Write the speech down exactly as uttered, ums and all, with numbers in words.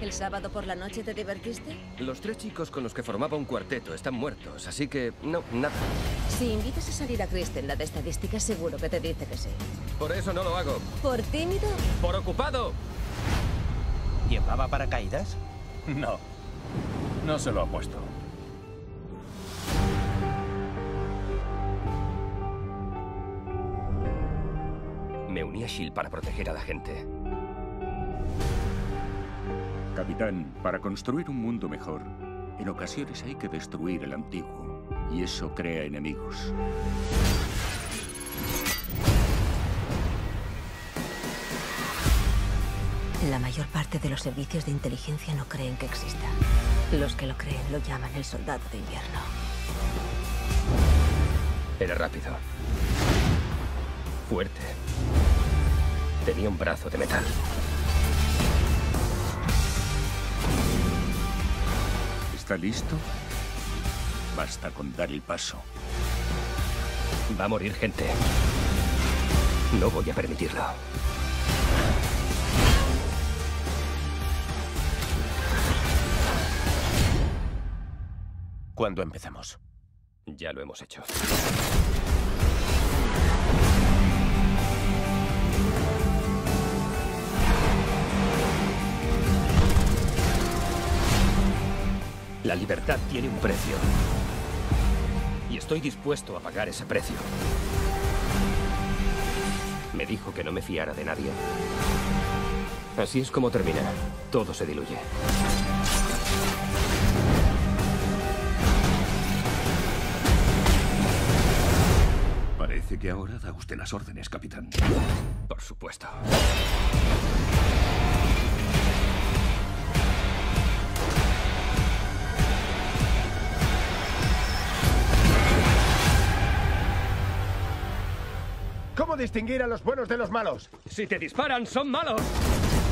¿El sábado por la noche te divertiste? Los tres chicos con los que formaba un cuarteto están muertos, así que no, nada. Si invitas a salir a Kristen, la de estadística, seguro que te dice que sí. Por eso no lo hago. ¿Por tímido? ¡Por ocupado! ¿Llevaba paracaídas? No, no se lo ha puesto. Me uní a S H I E L D para proteger a la gente. Capitán, para construir un mundo mejor, en ocasiones hay que destruir el antiguo. Y eso crea enemigos. La mayor parte de los servicios de inteligencia no creen que exista. Los que lo creen lo llaman el soldado de invierno. Era rápido. Fuerte. Tenía un brazo de metal. ¿Está listo? Basta con dar el paso. Va a morir gente. No voy a permitirlo. ¿Cuándo empezamos? Ya lo hemos hecho. La libertad tiene un precio. Y estoy dispuesto a pagar ese precio. Me dijo que no me fiara de nadie. Así es como termina. Todo se diluye. Parece que ahora da usted las órdenes, capitán. Por supuesto. ¿Cómo distinguir a los buenos de los malos? Si te disparan, son malos.